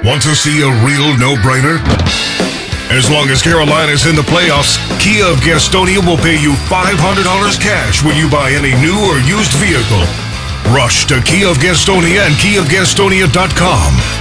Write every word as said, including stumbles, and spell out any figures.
Want to see a real no-brainer? As long as Carolina's in the playoffs, Kia of Gastonia will pay you five hundred dollars cash when you buy any new or used vehicle. Rush to Kia of Gastonia and Kia of Gastonia dot com.